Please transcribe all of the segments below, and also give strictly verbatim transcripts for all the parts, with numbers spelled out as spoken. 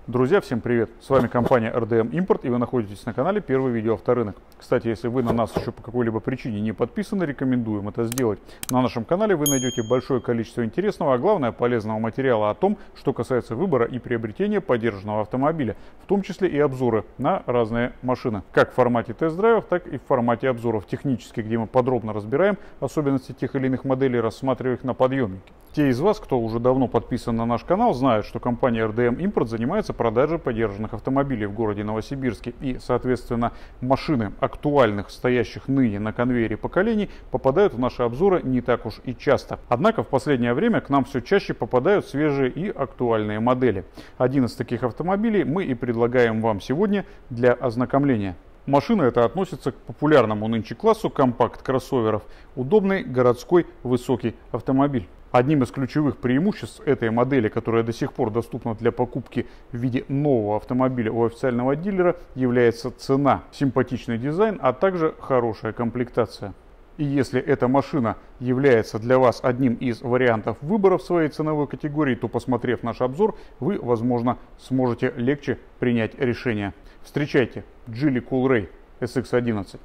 Друзья, всем привет! С вами компания эр дэ эм Import, и вы находитесь на канале Первый видеоавторынок. Кстати, если вы на нас еще по какой-либо причине не подписаны, рекомендуем это сделать. На нашем канале вы найдете большое количество интересного, а главное полезного материала о том, что касается выбора и приобретения подержанного автомобиля, в том числе и обзоры на разные машины, как в формате тест-драйвов, так и в формате обзоров технических, где мы подробно разбираем особенности тех или иных моделей, рассматривая их на подъемнике. Те из вас, кто уже давно подписан на наш канал, знают, что компания эр дэ эм Import занимается продажей подержанных автомобилей в городе Новосибирске. И, соответственно, машины актуальных, стоящих ныне на конвейере поколений, попадают в наши обзоры не так уж и часто. Однако в последнее время к нам все чаще попадают свежие и актуальные модели. Один из таких автомобилей мы и предлагаем вам сегодня для ознакомления. Машина эта относится к популярному нынче классу компакт-кроссоверов. Удобный городской высокий автомобиль. Одним из ключевых преимуществ этой модели, которая до сих пор доступна для покупки в виде нового автомобиля у официального дилера, является цена, симпатичный дизайн, а также хорошая комплектация. И если эта машина является для вас одним из вариантов выбора в своей ценовой категории, то, посмотрев наш обзор, вы, возможно, сможете легче принять решение. Встречайте Geely Coolray эс икс одиннадцать.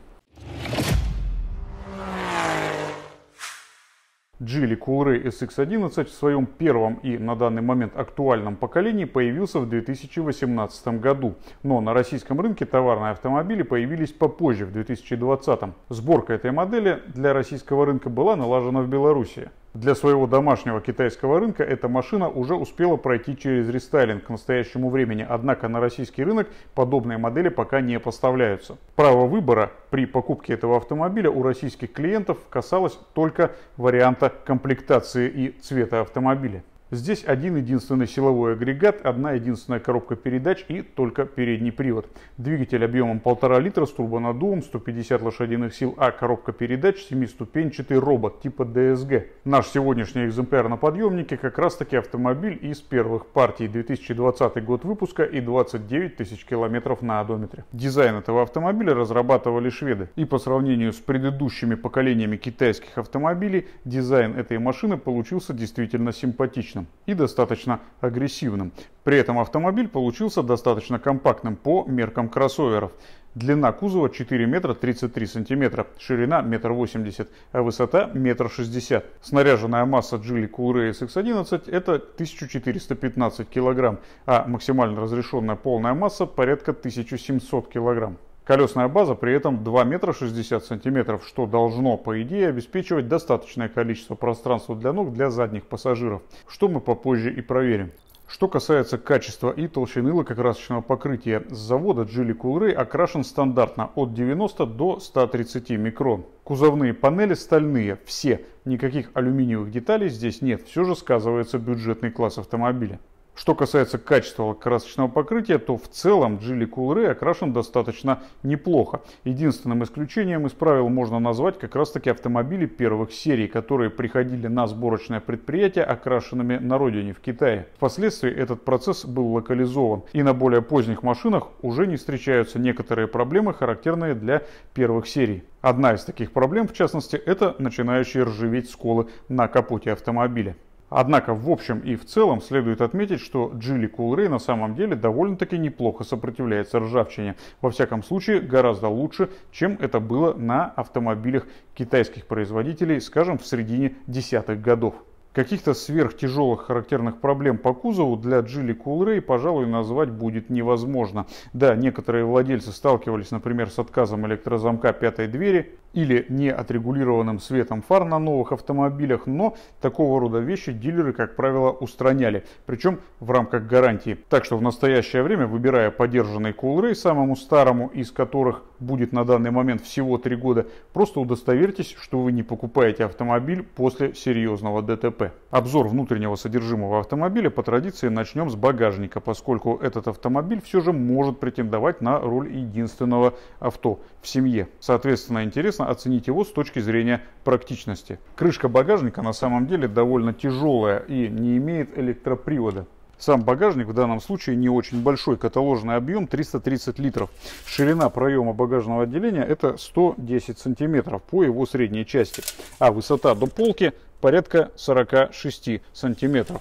Geely Coolray эс икс одиннадцать в своем первом и на данный момент актуальном поколении появился в две тысячи восемнадцатом году, но на российском рынке товарные автомобили появились попозже, в две тысячи двадцатом. Сборка этой модели для российского рынка была налажена в Беларуси. Для своего домашнего китайского рынка эта машина уже успела пройти через рестайлинг к настоящему времени, однако на российский рынок подобные модели пока не поставляются. Право выбора при покупке этого автомобиля у российских клиентов касалось только варианта комплектации и цвета автомобиля. Здесь один единственный силовой агрегат, одна единственная коробка передач и только передний привод. Двигатель объемом полтора литра с турбонаддувом, сто пятьдесят лошадиных сил, а коробка передач семиступенчатый робот типа дэ эс гэ. Наш сегодняшний экземпляр на подъемнике как раз таки автомобиль из первых партий, две тысячи двадцатый год выпуска и двадцать девять тысяч километров на одометре. Дизайн этого автомобиля разрабатывали шведы. И по сравнению с предыдущими поколениями китайских автомобилей, дизайн этой машины получился действительно симпатичным и достаточно агрессивным. При этом автомобиль получился достаточно компактным по меркам кроссоверов. Длина кузова четыре метра тридцать три сантиметра, ширина метр восемьдесят, а высота метр шестьдесят. Снаряженная масса Geely Coolray эс икс одиннадцать это тысяча четыреста пятнадцать килограмм, а максимально разрешенная полная масса порядка тысяча семьсот килограмм. Колесная база при этом два метра шестьдесят сантиметров, что должно, по идее, обеспечивать достаточное количество пространства для ног для задних пассажиров, что мы попозже и проверим. Что касается качества и толщины лакокрасочного покрытия, с завода Geely Coolray окрашен стандартно от девяноста до ста тридцати микрон. Кузовные панели стальные, все, никаких алюминиевых деталей здесь нет, все же сказывается бюджетный класс автомобиля. Что касается качества лакокрасочного покрытия, то в целом Geely Coolray окрашен достаточно неплохо. Единственным исключением из правил можно назвать как раз таки автомобили первых серий, которые приходили на сборочное предприятие окрашенными на родине в Китае. Впоследствии этот процесс был локализован, и на более поздних машинах уже не встречаются некоторые проблемы, характерные для первых серий. Одна из таких проблем, в частности, это начинающие ржаветь сколы на капоте автомобиля. Однако в общем и в целом следует отметить, что Geely Coolray на самом деле довольно-таки неплохо сопротивляется ржавчине. Во всяком случае гораздо лучше, чем это было на автомобилях китайских производителей, скажем, в середине десятых годов. Каких-то сверхтяжелых характерных проблем по кузову для Geely Coolray, пожалуй, назвать будет невозможно. Да, некоторые владельцы сталкивались, например, с отказом электрозамка пятой двери или неотрегулированным светом фар на новых автомобилях, но такого рода вещи дилеры, как правило, устраняли, причем в рамках гарантии. Так что в настоящее время, выбирая подержанный Coolray, самому старому из которых будет на данный момент всего три года, просто удостоверьтесь, что вы не покупаете автомобиль после серьезного дэ тэ пэ. Обзор внутреннего содержимого автомобиля по традиции начнем с багажника, поскольку этот автомобиль все же может претендовать на роль единственного авто в семье. Соответственно, интересно оценить его с точки зрения практичности. Крышка багажника на самом деле довольно тяжелая и не имеет электропривода. Сам багажник в данном случае не очень большой, каталожный объем триста тридцать литров. Ширина проема багажного отделения это сто десять сантиметров по его средней части, а высота до полки порядка сорока шести сантиметров.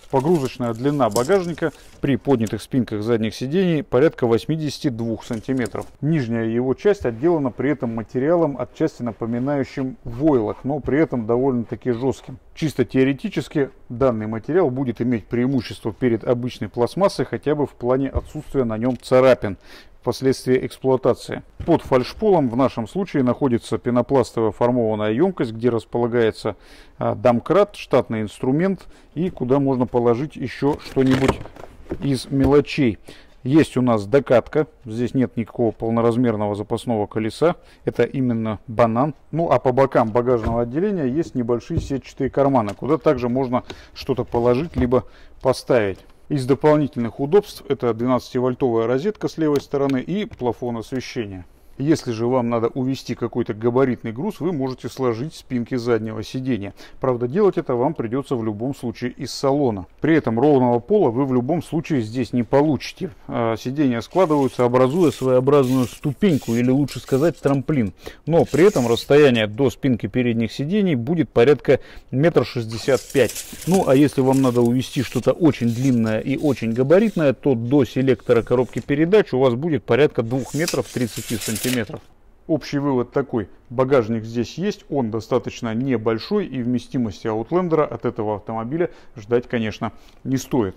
Погрузочная длина багажника при поднятых спинках задних сидений порядка восьмидесяти двух сантиметров. Нижняя его часть отделана при этом материалом, отчасти напоминающим войлок, но при этом довольно-таки жестким. Чисто теоретически данный материал будет иметь преимущество перед обычной пластмассой хотя бы в плане отсутствия на нем царапин впоследствии эксплуатации. Под фальшполом в нашем случае находится пенопластовая формованная емкость, где располагается а, домкрат, штатный инструмент и куда можно положить еще что-нибудь из мелочей. Есть у нас докатка, здесь нет никакого полноразмерного запасного колеса, это именно банан. Ну а по бокам багажного отделения есть небольшие сетчатые карманы, куда также можно что-то положить либо поставить. Из дополнительных удобств это двенадцативольтовая розетка с левой стороны и плафон освещения. Если же вам надо увезти какой-то габаритный груз, вы можете сложить спинки заднего сидения. Правда, делать это вам придется в любом случае из салона. При этом ровного пола вы в любом случае здесь не получите. Сиденья складываются, образуя своеобразную ступеньку, или лучше сказать трамплин. Но при этом расстояние до спинки передних сидений будет порядка метр шестьдесят пять. Ну а если вам надо увезти что-то очень длинное и очень габаритное, то до селектора коробки передач у вас будет порядка двух метров тридцати сантиметров. Общий вывод такой: багажник здесь есть, он достаточно небольшой, и вместимости Outlander от этого автомобиля ждать, конечно, не стоит.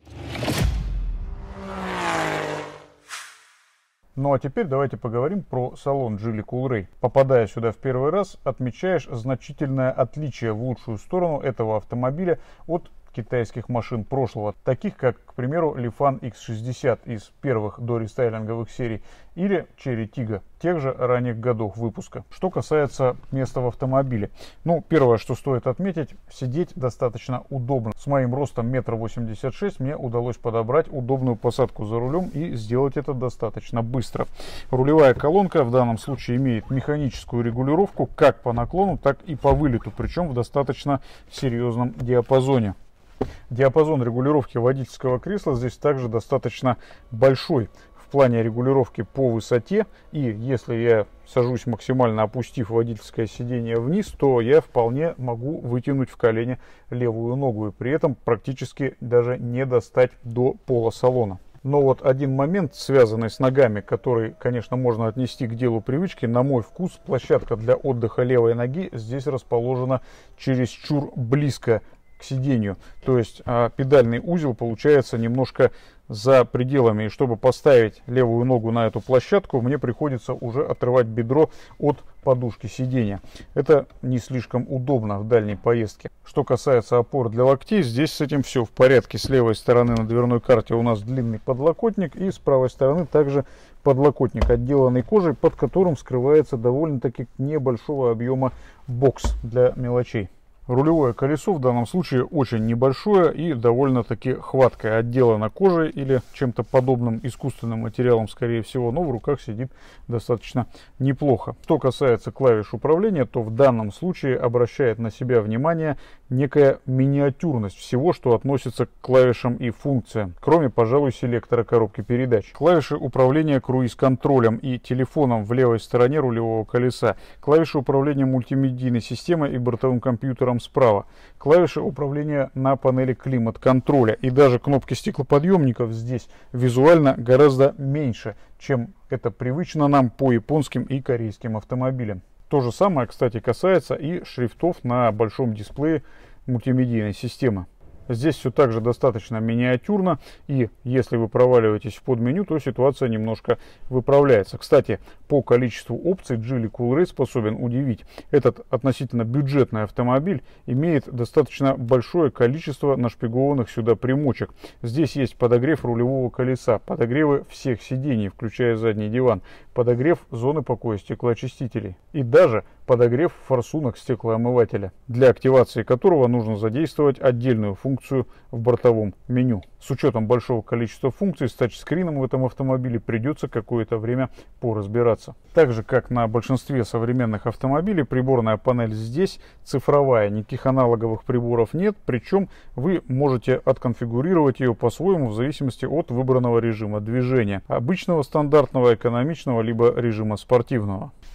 Ну а теперь давайте поговорим про салон Geely Coolray. Попадая сюда в первый раз, отмечаешь значительное отличие в лучшую сторону этого автомобиля от китайских машин прошлого, таких как, к примеру, Lifan икс шестьдесят из первых дорестайлинговых серий или Cherry Tiggo тех же ранних годов выпуска. Что касается места в автомобиле, ну, первое, что стоит отметить, сидеть достаточно удобно. С моим ростом метр восемьдесят шесть мне удалось подобрать удобную посадку за рулем и сделать это достаточно быстро. Рулевая колонка в данном случае имеет механическую регулировку как по наклону, так и по вылету, причем в достаточно серьезном диапазоне. Диапазон регулировки водительского кресла здесь также достаточно большой в плане регулировки по высоте, и если я сажусь максимально опустив водительское сиденье вниз, то я вполне могу вытянуть в колене левую ногу и при этом практически даже не достать до пола салона. Но вот один момент, связанный с ногами, который, конечно, можно отнести к делу привычки, на мой вкус, площадка для отдыха левой ноги здесь расположена чересчур близко к сиденью, то есть а, педальный узел получается немножко за пределами, и чтобы поставить левую ногу на эту площадку, мне приходится уже отрывать бедро от подушки сидения. Это не слишком удобно в дальней поездке. Что касается опор для локтей, здесь с этим все в порядке. С левой стороны на дверной карте у нас длинный подлокотник, и с правой стороны также подлокотник, отделанный кожей, под которым скрывается довольно-таки небольшого объема бокс для мелочей. Рулевое колесо в данном случае очень небольшое и довольно-таки хваткое, отделано кожей или чем-то подобным искусственным материалом, скорее всего, но в руках сидит достаточно неплохо. Что касается клавиш управления, то в данном случае обращает на себя внимание некая миниатюрность всего, что относится к клавишам и функциям, кроме, пожалуй, селектора коробки передач. Клавиши управления круиз-контролем и телефоном в левой стороне рулевого колеса, клавиши управления мультимедийной системой и бортовым компьютером справа, клавиши управления на панели климат-контроля, и даже кнопки стеклоподъемников здесь визуально гораздо меньше, чем это привычно нам по японским и корейским автомобилям. То же самое, кстати, касается и шрифтов на большом дисплее мультимедийной системы. Здесь все также достаточно миниатюрно, и если вы проваливаетесь в подменю, то ситуация немножко выправляется. Кстати, по количеству опций Geely Coolray способен удивить. Этот относительно бюджетный автомобиль имеет достаточно большое количество нашпигованных сюда примочек. Здесь есть подогрев рулевого колеса, подогревы всех сидений, включая задний диван, подогрев зоны покоя стеклоочистителей и даже подогрев форсунок стеклоомывателя, для активации которого нужно задействовать отдельную функцию в бортовом меню. С учетом большого количества функций с тачскрином в этом автомобиле придется какое-то время поразбираться. Так же, как на большинстве современных автомобилей, приборная панель здесь цифровая, никаких аналоговых приборов нет, причем вы можете отконфигурировать ее по-своему в зависимости от выбранного режима движения, обычного, стандартного, экономичного, либо режима спортивного.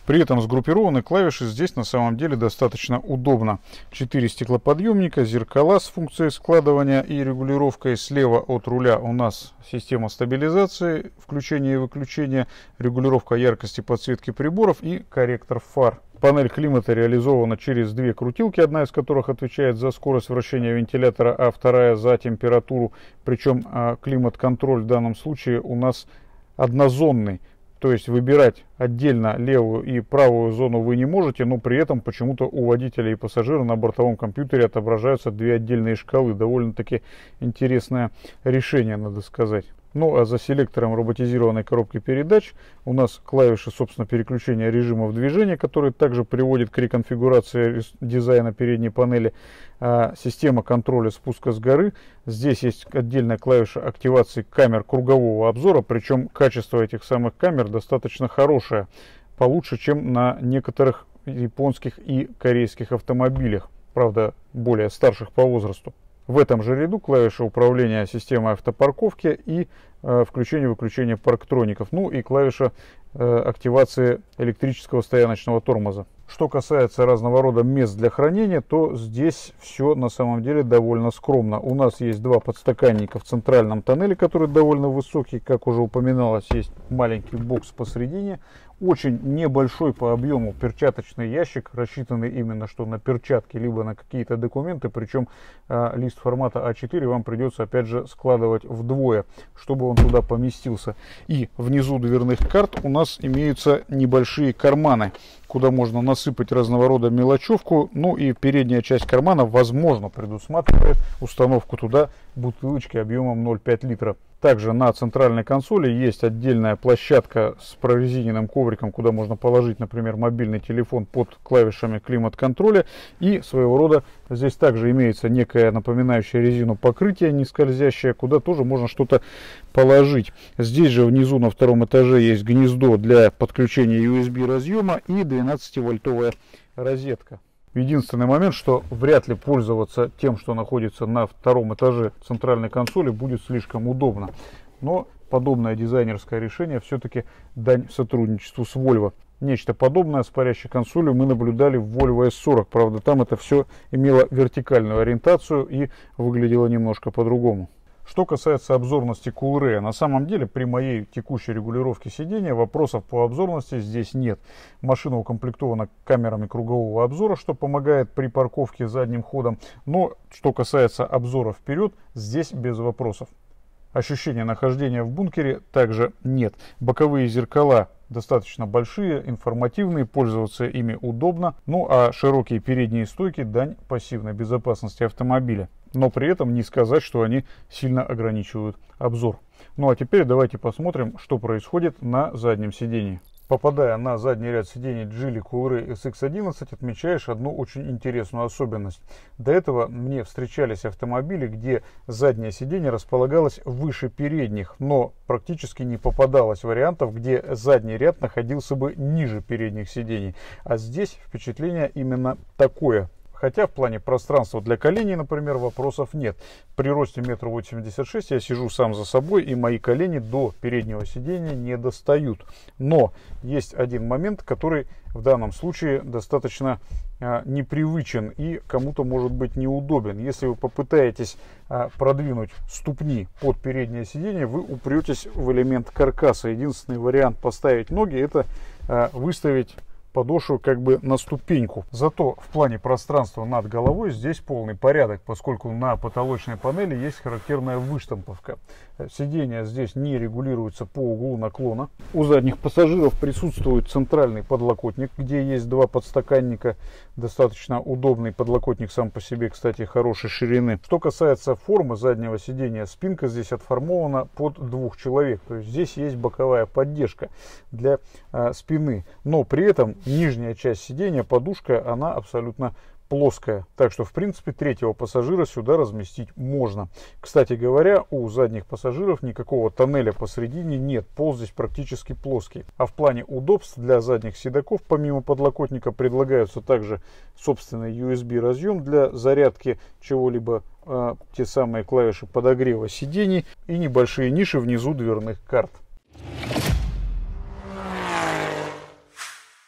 При этом сгруппированы клавиши здесь на самом деле достаточно удобно. четыре стеклоподъемника, зеркала с функцией складывания и регулировкой. Слева от руля у нас система стабилизации, включения и выключения, регулировка яркости подсветки приборов и корректор фар. Панель климата реализована через две крутилки, одна из которых отвечает за скорость вращения вентилятора, а вторая за температуру. Причем климат-контроль в данном случае у нас однозонный. То есть выбирать отдельно левую и правую зону вы не можете, но при этом почему-то у водителя и пассажира на бортовом компьютере отображаются две отдельные шкалы. Довольно-таки интересное решение, надо сказать. Ну а за селектором роботизированной коробки передач у нас клавиши, собственно, переключения режимов движения, которые также приводят к реконфигурации дизайна передней панели. А, система контроля спуска с горы. Здесь есть отдельная клавиша активации камер кругового обзора, причем качество этих самых камер достаточно хорошее, получше, чем на некоторых японских и корейских автомобилях, правда, более старших по возрасту. В этом же ряду клавиша управления системой автопарковки и э, включения-выключения парктроников, ну и клавиша э, активации электрического стояночного тормоза. Что касается разного рода мест для хранения, то здесь все на самом деле довольно скромно. У нас есть два подстаканника в центральном тоннеле, который довольно высокий, как уже упоминалось, есть маленький бокс посередине. Очень небольшой по объему перчаточный ящик, рассчитанный именно что на перчатки, либо на какие-то документы. Причем э, лист формата а четыре вам придется опять же складывать вдвое, чтобы он туда поместился. И внизу дверных карт у нас имеются небольшие карманы, куда можно насыпать разного рода мелочевку. Ну и передняя часть кармана, возможно, предусматривает установку туда бутылочки объемом ноль целых пять литра. Также на центральной консоли есть отдельная площадка с прорезиненным ковриком, куда можно положить, например, мобильный телефон под клавишами климат-контроля. И своего рода здесь также имеется некое напоминающее резину покрытие, не скользящее, куда тоже можно что-то положить. Здесь же внизу на втором этаже есть гнездо для подключения ю эс би разъема и двенадцативольтовая розетка. Единственный момент, что вряд ли пользоваться тем, что находится на втором этаже центральной консоли, будет слишком удобно. Но подобное дизайнерское решение все-таки дань сотрудничеству с Volvo. Нечто подобное с парящей консолью мы наблюдали в Volvo эс сорок. Правда, там это все имело вертикальную ориентацию и выглядело немножко по-другому. Что касается обзорности Coolray, на самом деле при моей текущей регулировке сидения вопросов по обзорности здесь нет. Машина укомплектована камерами кругового обзора, что помогает при парковке задним ходом. Но что касается обзора вперед, здесь без вопросов. Ощущения нахождения в бункере также нет. Боковые зеркала достаточно большие, информативные, пользоваться ими удобно. Ну а широкие передние стойки дань пассивной безопасности автомобиля. Но при этом не сказать, что они сильно ограничивают обзор. Ну а теперь давайте посмотрим, что происходит на заднем сидении. Попадая на задний ряд сидений Geely Coolray эс икс одиннадцать, отмечаешь одну очень интересную особенность. До этого мне встречались автомобили, где заднее сиденье располагалось выше передних, но практически не попадалось вариантов, где задний ряд находился бы ниже передних сидений. А здесь впечатление именно такое. Хотя в плане пространства для коленей, например, вопросов нет. При росте метр восемьдесят шесть я сижу сам за собой, и мои колени до переднего сидения не достают. Но есть один момент, который в данном случае достаточно а, непривычен и кому-то может быть неудобен. Если вы попытаетесь а, продвинуть ступни под переднее сиденье, вы упретесь в элемент каркаса. Единственный вариант поставить ноги — это а, выставить подошву как бы на ступеньку. Зато в плане пространства над головой здесь полный порядок, поскольку на потолочной панели есть характерная выштамповка. Сиденья здесь не регулируются по углу наклона. У задних пассажиров присутствует центральный подлокотник, где есть два подстаканника. Достаточно удобный подлокотник сам по себе, кстати, хорошей ширины. Что касается формы заднего сидения, спинка здесь отформована под двух человек. То есть здесь есть боковая поддержка для э, спины. Но при этом нижняя часть сидения, подушка, она абсолютно плоская. Так что, в принципе, третьего пассажира сюда разместить можно. Кстати говоря, у задних пассажиров никакого тоннеля посередине нет. Пол здесь практически плоский. А в плане удобств для задних седаков, помимо подлокотника, предлагаются также собственный ю эс би разъем для зарядки чего-либо, э, те самые клавиши подогрева сидений и небольшие ниши внизу дверных карт.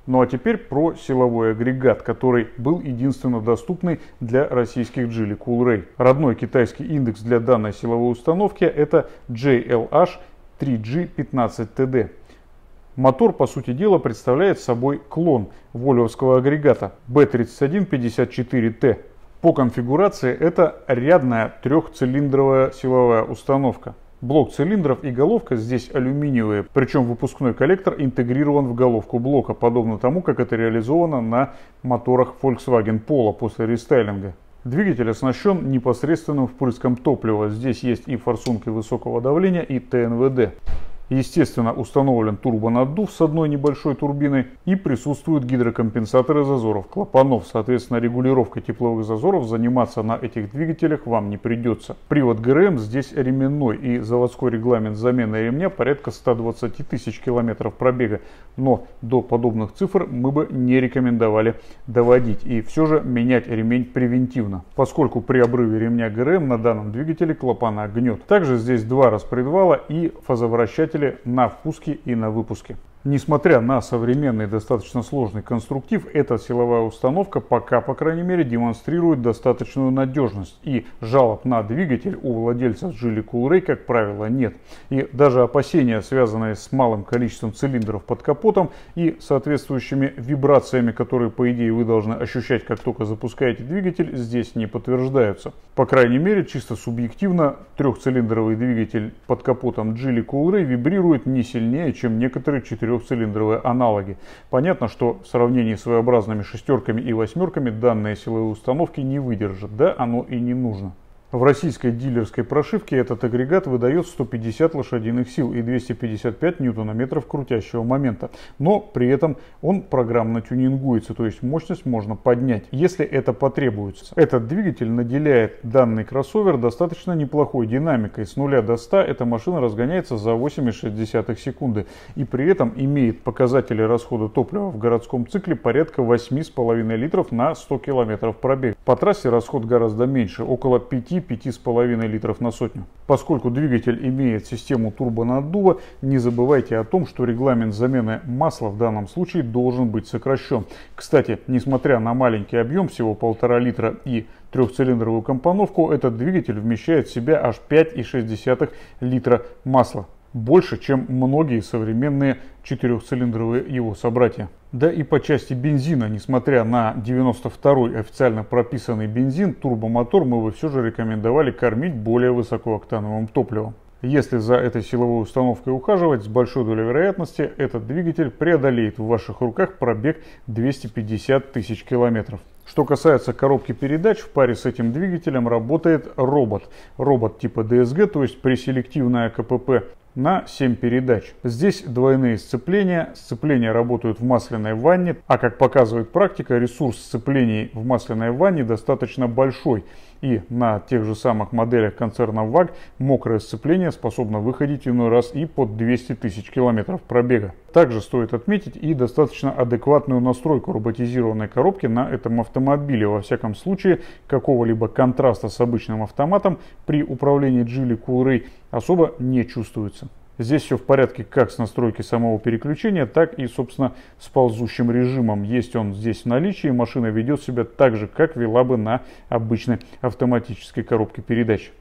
Ну а теперь про силовой агрегат, который был единственно доступный для российских Geely Coolray. Родной китайский индекс для данной силовой установки это джей эл эйч три джи пятнадцать ти ди. Мотор, по сути дела, представляет собой клон волевского агрегата би тридцать один пятьдесят четыре тэ. По конфигурации это рядная трехцилиндровая силовая установка. Блок цилиндров и головка здесь алюминиевые, причем выпускной коллектор интегрирован в головку блока, подобно тому, как это реализовано на моторах Volkswagen Polo после рестайлинга. Двигатель оснащен непосредственным впрыском топлива. Здесь есть и форсунки высокого давления, и тэ эн вэ дэ. Естественно, установлен турбонаддув с одной небольшой турбиной и присутствуют гидрокомпенсаторы зазоров клапанов. Соответственно, регулировкой тепловых зазоров заниматься на этих двигателях вам не придется. Привод гэ эр эм здесь ременной, и заводской регламент замены ремня порядка ста двадцати тысяч километров пробега. Но до подобных цифр мы бы не рекомендовали доводить. И все же менять ремень превентивно, поскольку при обрыве ремня гэ эр эм на данном двигателе клапана гнет. Также здесь два распредвала и фазовращатели на впуске и на выпуске. Несмотря на современный достаточно сложный конструктив, эта силовая установка пока, по крайней мере, демонстрирует достаточную надежность. И жалоб на двигатель у владельцев Geely Coolray, как правило, нет. И даже опасения, связанные с малым количеством цилиндров под капотом и соответствующими вибрациями, которые, по идее, вы должны ощущать, как только запускаете двигатель, здесь не подтверждаются. По крайней мере, чисто субъективно, трехцилиндровый двигатель под капотом Geely Coolray вибрирует не сильнее, чем некоторые четыре трехцилиндровые аналоги. Понятно, что в сравнении с своеобразными шестерками и восьмерками данные силовые установки не выдержат, да оно и не нужно. В российской дилерской прошивке этот агрегат выдает сто пятьдесят лошадиных сил и двести пятьдесят пять ньютон-метров крутящего момента, но при этом он программно тюнингуется, то есть мощность можно поднять, если это потребуется. Этот двигатель наделяет данный кроссовер достаточно неплохой динамикой. С нуля до ста эта машина разгоняется за восемь и шесть десятых секунды и при этом имеет показатели расхода топлива в городском цикле порядка восьми с половиной литров на сто километров пробега. По трассе расход гораздо меньше, около пяти — пяти с половиной литров на сотню. Поскольку двигатель имеет систему турбонаддува, не забывайте о том, что регламент замены масла в данном случае должен быть сокращен. Кстати, несмотря на маленький объем, всего полтора литра и трехцилиндровую компоновку, этот двигатель вмещает в себя аж пять и шесть десятых литра масла. Больше, чем многие современные четырехцилиндровые его собратья. Да и по части бензина, несмотря на девяносто второй официально прописанный бензин, турбомотор мы бы все же рекомендовали кормить более высокооктановым топливом. Если за этой силовой установкой ухаживать, с большой долей вероятности этот двигатель преодолеет в ваших руках пробег двести пятьдесят тысяч километров. Что касается коробки передач, в паре с этим двигателем работает робот. Робот типа дэ эс гэ, то есть преселективная ка пэ пэ. На семь передач. Здесь двойные сцепления. Сцепления работают в масляной ванне, а как показывает практика, ресурс сцеплений в масляной ванне достаточно большой. И на тех же самых моделях концерна ваг мокрое сцепление способно выходить иной раз и под двести тысяч километров пробега. Также стоит отметить и достаточно адекватную настройку роботизированной коробки на этом автомобиле. Во всяком случае, какого-либо контраста с обычным автоматом при управлении Geely Coolray особо не чувствуется. Здесь все в порядке как с настройкой самого переключения, так и, собственно, с ползущим режимом. Есть он здесь в наличии, машина ведет себя так же, как вела бы на обычной автоматической коробке передач.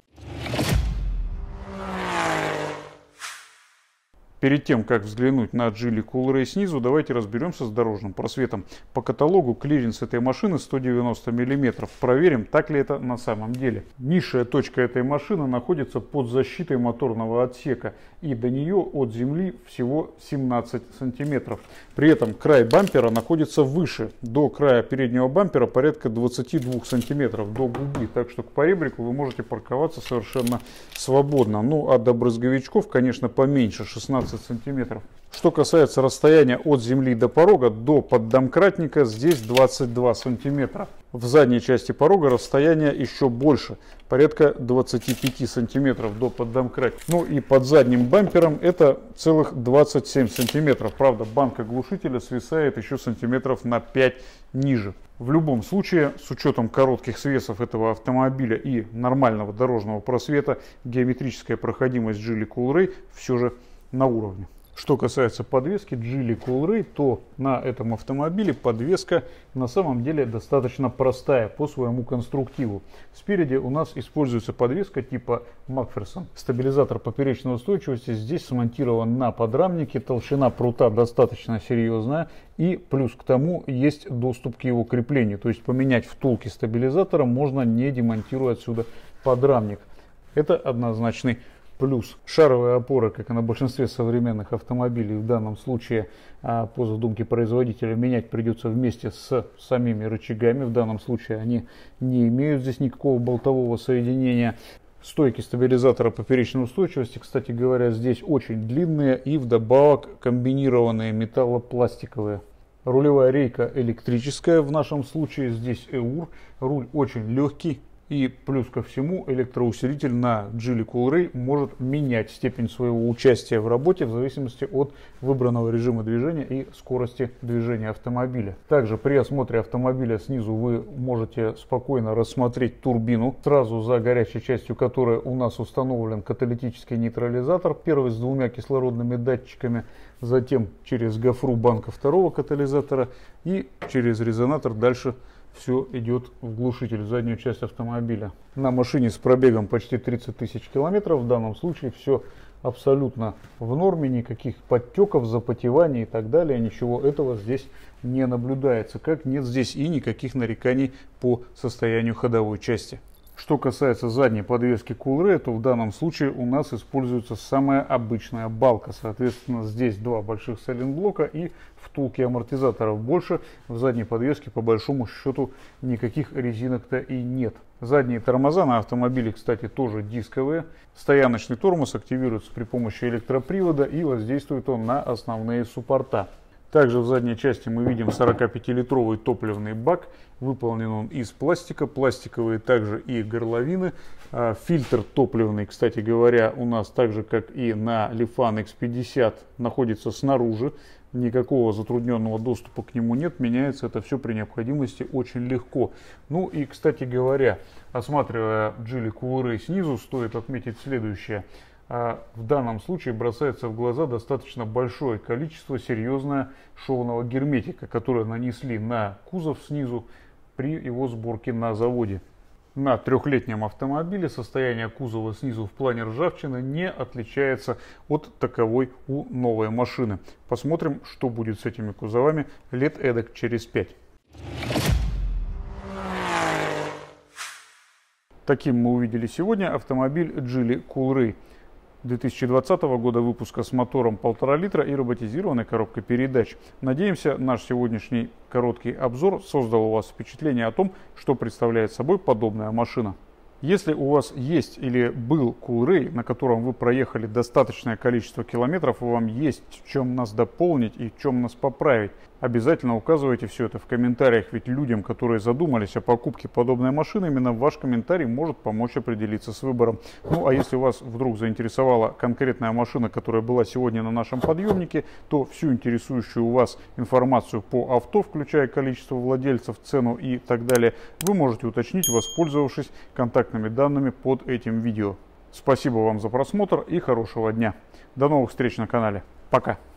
Перед тем, как взглянуть на Geely Coolray снизу, давайте разберемся с дорожным просветом. По каталогу клиренс этой машины сто девяносто миллиметров. Проверим, так ли это на самом деле. Низшая точка этой машины находится под защитой моторного отсека, и до нее от земли всего семнадцать сантиметров. При этом край бампера находится выше. До края переднего бампера порядка двадцати двух сантиметров, до губи. Так что к поребрику вы можете парковаться совершенно свободно. Ну а до брызговичков, конечно, поменьше, шестнадцать сантиметров. Что касается расстояния от земли до порога, до поддомкратника здесь двадцать два сантиметра. В задней части порога расстояние еще больше, порядка двадцати пяти сантиметров до поддомкратника. Ну и под задним бампером это целых двадцать семь сантиметров. Правда, банка глушителя свисает еще сантиметров на пять ниже. В любом случае, с учетом коротких свесов этого автомобиля и нормального дорожного просвета, геометрическая проходимость Geely Coolray все же на уровне. Что касается подвески Geely Coolray, то на этом автомобиле подвеска на самом деле достаточно простая по своему конструктиву. Спереди у нас используется подвеска типа Макферсон. Стабилизатор поперечной устойчивости здесь смонтирован на подрамнике, толщина прута достаточно серьезная, и плюс к тому есть доступ к его креплению. То есть поменять втулки стабилизатора можно, не демонтируя отсюда подрамник. Это однозначный плюс. Шаровые опоры, как и на большинстве современных автомобилей, в данном случае по задумке производителя менять придется вместе с самими рычагами. В данном случае они не имеют здесь никакого болтового соединения. Стойки стабилизатора поперечной устойчивости, кстати говоря, здесь очень длинные и вдобавок комбинированные металлопластиковые. Рулевая рейка электрическая, в нашем случае здесь ЭУР. Руль очень легкий. И плюс ко всему электроусилитель на Geely Coolray может менять степень своего участия в работе в зависимости от выбранного режима движения и скорости движения автомобиля. Также при осмотре автомобиля снизу вы можете спокойно рассмотреть турбину, сразу за горячей частью которой у нас установлен каталитический нейтрализатор, первый с двумя кислородными датчиками, затем через гофру банка второго катализатора и через резонатор дальше все идет в глушитель, в заднюю часть автомобиля. На машине с пробегом почти тридцать тысяч километров в данном случае все абсолютно в норме, никаких подтеков, запотеваний и так далее, ничего этого здесь не наблюдается, как нет здесь и никаких нареканий по состоянию ходовой части. Что касается задней подвески Coolray, то в данном случае у нас используется самая обычная балка. Соответственно, здесь два больших сайлентблока и втулки амортизаторов. Больше в задней подвеске по большому счету никаких резинок-то и нет. Задние тормоза на автомобиле, кстати, тоже дисковые. Стояночный тормоз активируется при помощи электропривода и воздействует он на основные суппорта. Также в задней части мы видим сорокапятилитровый топливный бак. Выполнен он из пластика. Пластиковые также и горловины. Фильтр топливный, кстати говоря, у нас так же, как и на Lifan икс пятьдесят, находится снаружи. Никакого затрудненного доступа к нему нет. Меняется это все при необходимости очень легко. Ну и, кстати говоря, осматривая Geely Coolray снизу, стоит отметить следующее. В данном случае бросается в глаза достаточно большое количество серьезного шовного герметика, которое нанесли на кузов снизу при его сборке на заводе. На трехлетнем автомобиле состояние кузова снизу в плане ржавчины не отличается от таковой у новой машины. Посмотрим, что будет с этими кузовами лет эдак через пять. Таким мы увидели сегодня автомобиль Geely Coolray две тысячи двадцатого года выпуска с мотором полтора литра и роботизированной коробкой передач. Надеемся, наш сегодняшний короткий обзор создал у вас впечатление о том, что представляет собой подобная машина. Если у вас есть или был Coolray, на котором вы проехали достаточное количество километров, и вам есть в чем нас дополнить и в чем нас поправить, обязательно указывайте все это в комментариях, ведь людям, которые задумались о покупке подобной машины, именно ваш комментарий может помочь определиться с выбором. Ну а если вас вдруг заинтересовала конкретная машина, которая была сегодня на нашем подъемнике, то всю интересующую вас информацию по авто, включая количество владельцев, цену и так далее, вы можете уточнить, воспользовавшись контактными данными под этим видео. Спасибо вам за просмотр и хорошего дня. До новых встреч на канале. Пока.